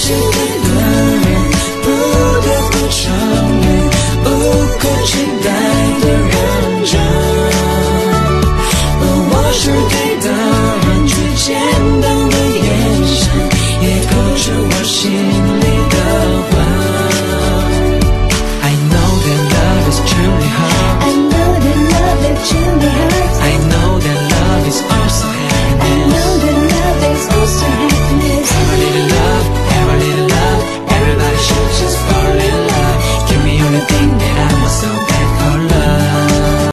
是对的人，不得不承认，无可取代的认真。我是对的人，最简单的眼神也勾着我心里的魂。I know that love is truly hurt. I know that love is truly hurt. I know that love is also happiness. I know that love is also happiness. Every little love, every little love, everybody should just fall in love. Give me everything that I want so bad for love.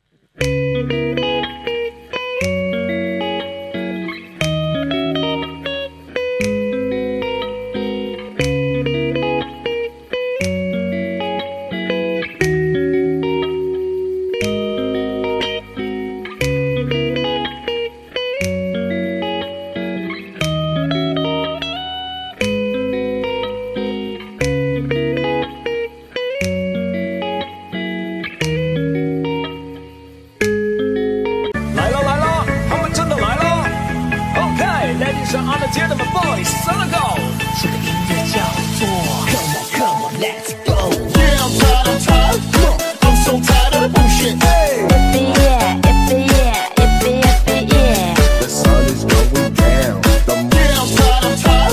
来了，他们真的来了 ！OK，ladies and gentlemen, boys, let's go。这个音乐叫做 Come on, let's go。Yeah, I'm tired, I'm tired. I'm so tired of the bullshit. Yippee yeah, yippee yeah, yippee yippee yeah. The sun is going down. Yeah, I'm tired, I'm tired.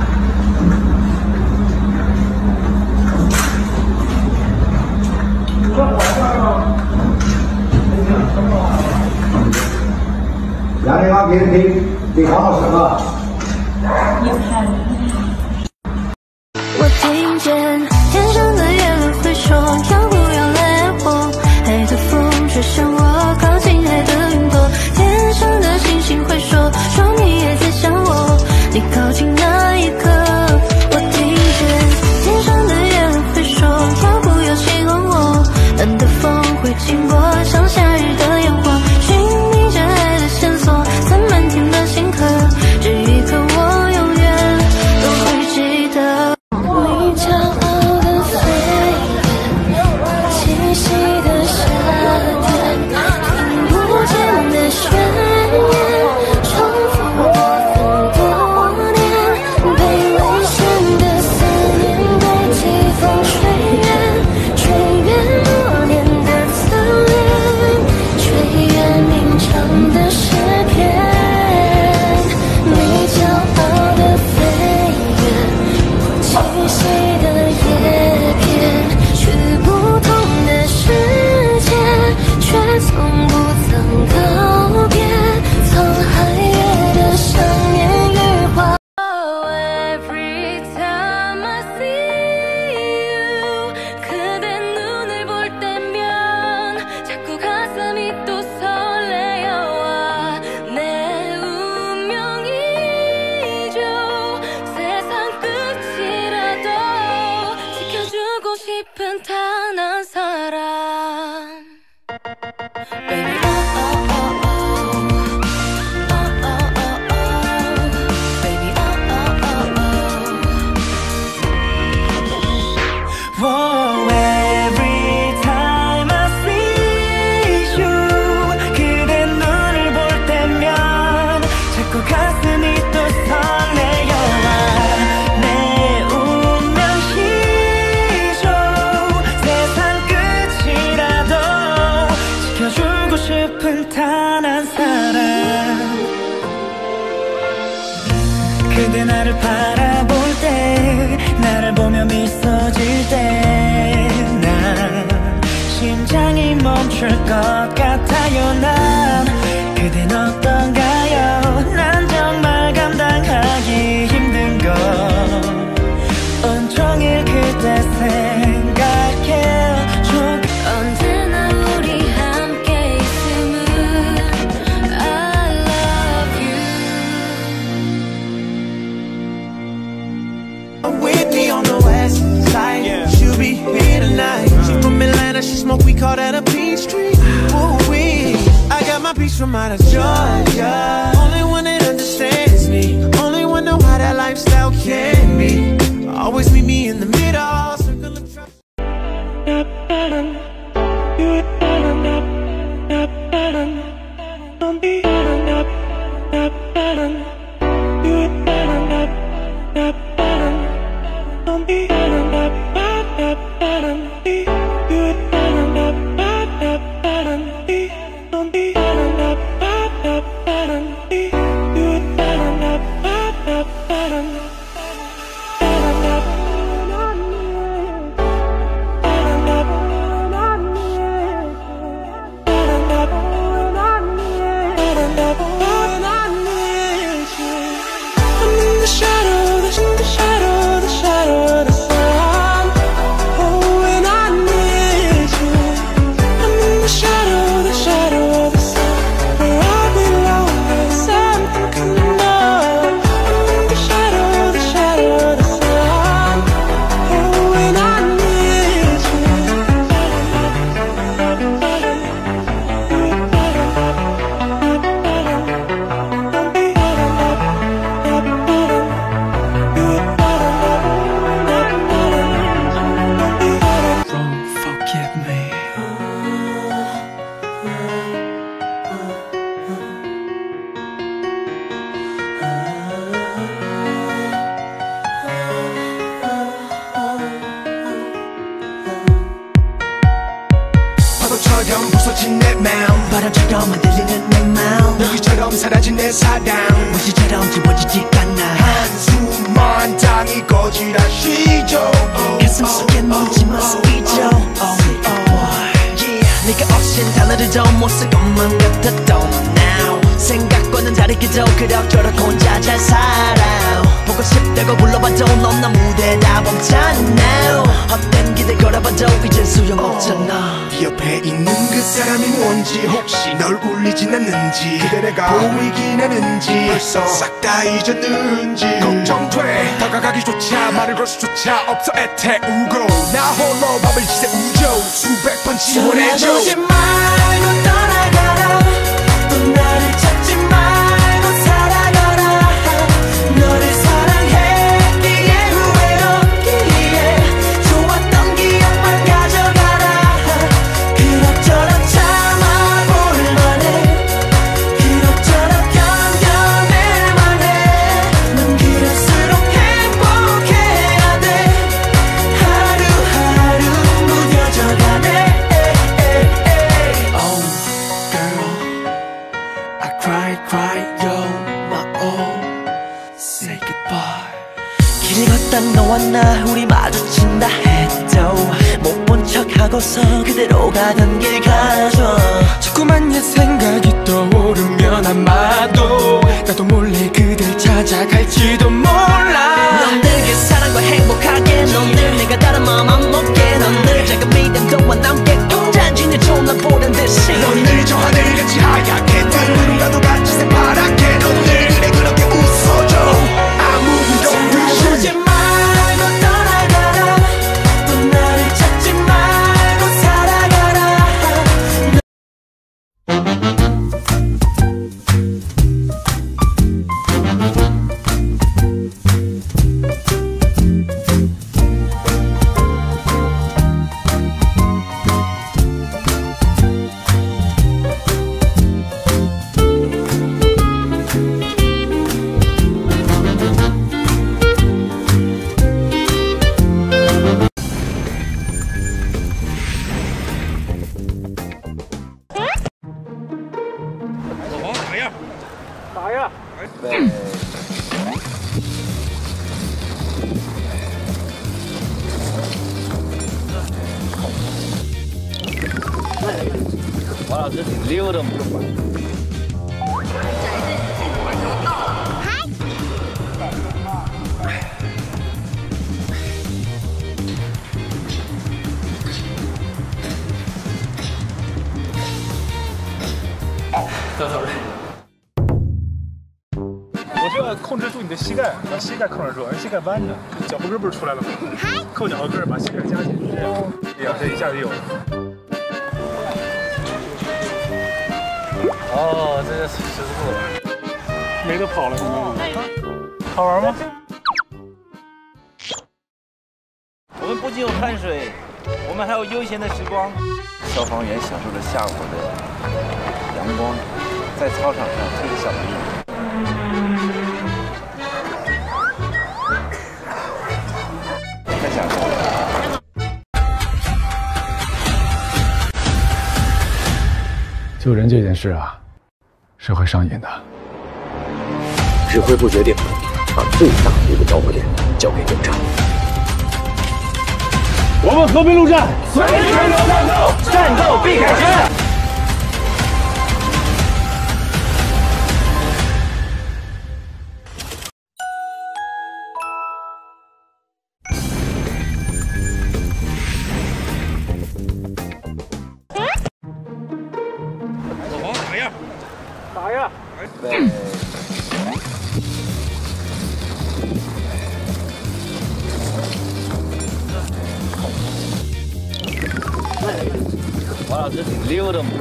杨丽华给你好好什么？ 我听见天上的雁会说，要不要来我？海的风吹向我，靠近海的云朵。天上的星星会说，说你也在想我。你靠近那一刻，我听见天上的雁会说，要不要喜欢我？冷的风会经过，像夏日的烟火，寻觅着爱的线索，在漫天的星河，这一刻我永远都会记得。你骄傲的飞远，清晰的夏天，听不见的宣言，重复过很多年，被危险的思念，被季风吹远，吹远多年的侧脸，吹远鸣唱的诗篇。你骄傲的飞远，我栖息的叶片，去不同的世界，却从不曾告别，沧海月的想念与花。Every time I see you, 그대 눈을 볼 때면 자꾸 가슴이 또 설레어와 내 운명이죠. 세상 끝이라도 지켜주고 싶은 단 한 사람. Baby, oh oh oh oh, oh oh oh oh, baby, oh oh oh oh. Oh, every time I see you, 그대 눈을 볼 때면 자꾸 가슴이 또 설레어와 내 운명이죠. 세상 끝이라도 지켜주고 싶은 단 한 사람. 그대 나를 바라볼 때, 나를 보며 미소 질 때, 난 심장이 멈출 것 같아요. 난 그댄 어떤가요? 난 정말 감당하기 힘든 거, 온종일 그대 생각해. 언제나 우리 함께 있음은 I love you. With me on the west side, Yeah. she'll be here tonight. She from Atlanta, she smoke, we call that a Peachtree. Ooh-wee, I got my peace from out of Georgia. Only one that understands me, only one know how that lifestyle can be. Always meet me in the middle, circle of trust. You 바람처럼 부서진 내 마음 바람처럼 흔들리는 내 마음 너희처럼 사라진 내 사랑 무시처럼 지워지지 않아 한숨만 당이 거지라 쉬죠 가슴 속에 묻지마 스위죠 네가 없인 단어를 못쓸 것만 같았던 now 생각과는 다르게도 그럭저럭 혼자 잘 살아 보고 싶다고 불러봐도 넌 나 무대에 다 멈췄나 헛된 기대 걸어봐도 이젠 소용없잖아 네 옆에 있는 그 사람이 뭔지 혹시 널 울리진 않는지 그대 내가 보이긴 하는지 벌써 싹 다 잊었는지 걱정돼 다가가기조차 말을 걸 수조차 없어 애태우고 나 홀로 밤을 지새우죠 수백 번 지원해줘 떠나보지 말고 떠나가라 또 나를 찾지 말고 살아가라 너를 사랑했기에 후회 없기에 좋았던 기억만 가져가라 그럭저럭 참아볼만해 그럭저럭 견뎌낼만해 넌 그럴수록 행복해야 돼 하루하루 무뎌져가네 Oh girl I cry you're my all Say goodbye 길을 걷다 너와 나 우리 마주친다 해도 못 본 척하고서 그대로 가던 길 가죠 자꾸만 옛 생각이 떠오르면 아마도 나도 몰래 그댈 찾아갈지도 몰라 넌 늘 그 사랑과 행복하게 넌 늘 내가 다른 마음 안 먹게 넌 늘 작은 믿음도와 남게 혼자지내 존나 보는 듯이 넌 늘 저 하늘같이 하얗게 눈으로라도 같이 새파랗게 넌 늘 그래 그렇게 웃어줘 아무 일도 보지 말고 떠나가라 또 나를 찾지 말고 살아가라 와,这挺溜的，木头板。 我这要控制住你的膝盖，把膝盖控制住，而膝盖弯着，脚后跟不是出来了吗？扣脚后跟，把膝盖夹紧，这样，这一下就有了。哦，这是十字步了，没得跑了，现在。好玩吗？ 我们不仅有汗水，我们还有悠闲的时光。消防员享受着下午的阳光，在操场上推着小轮椅。 救人这件事啊，是会上瘾的。 指挥部决定把最大的一个着火点交给警察。 我们和平陆战，随时有战斗，战斗必凯旋。 打呀！ 对。王老师挺溜的嘛。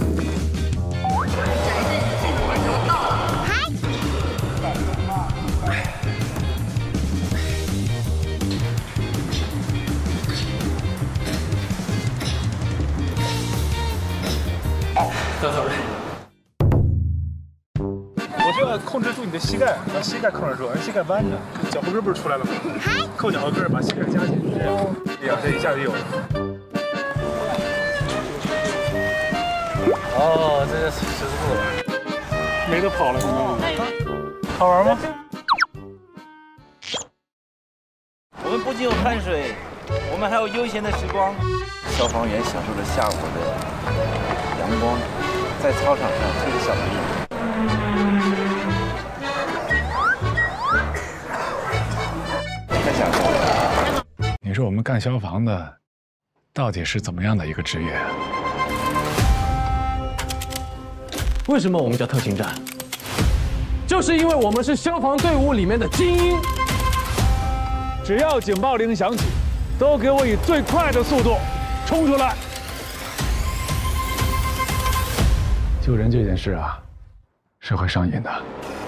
走走。 我是要控制住你的膝盖，把膝盖控制住，而膝盖弯着，脚后跟不是出来了吗？扣脚后跟，把膝盖夹紧，这样，这一下就有了。 哦，这是十字步了， 没得跑了，现在。好玩吗？ 我们不仅有汗水，我们还有悠闲的时光。消防员享受着下午的阳光，在操场上推着小轮椅。 你说我们干消防的，到底是怎么样的一个职业？ 为什么我们叫特勤站？就是因为我们是消防队伍里面的精英。 只要警报铃响起，都给我以最快的速度冲出来！ 救人这件事啊，是会上瘾的。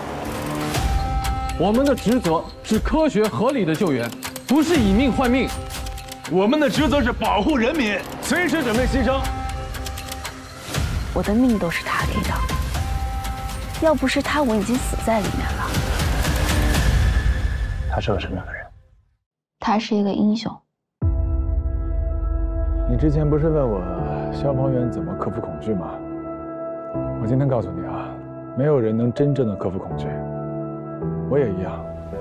我们的职责是科学合理的救援。 不是以命换命， 我们的职责是保护人民，随时准备牺牲。 我的命都是他给的，要不是他，我已经死在里面了。 他是个什么样的人？ 他是一个英雄。 你之前不是问我消防员怎么克服恐惧吗？我今天告诉你啊，没有人能真正的克服恐惧，我也一样。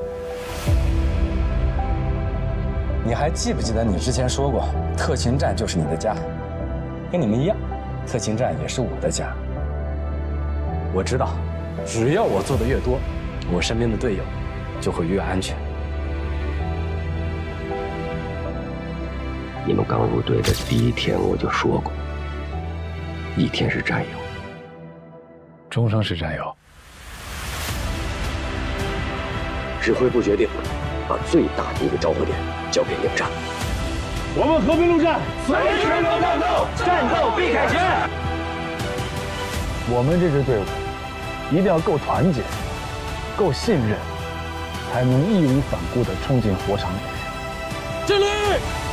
你还记不记得你之前说过，特勤站就是你的家，跟你们一样，特勤站也是我的家。我知道，只要我做的越多，我身边的队友就会越安全。 你们刚入队的第一天我就说过，一天是战友， 终生是战友。 指挥部决定把最大的一个着火点交给警察。 我们和平陆战，随时有战斗，战斗必凯旋。 我们这支队伍一定要够团结、够信任，才能义无反顾地冲进火场里。 敬礼！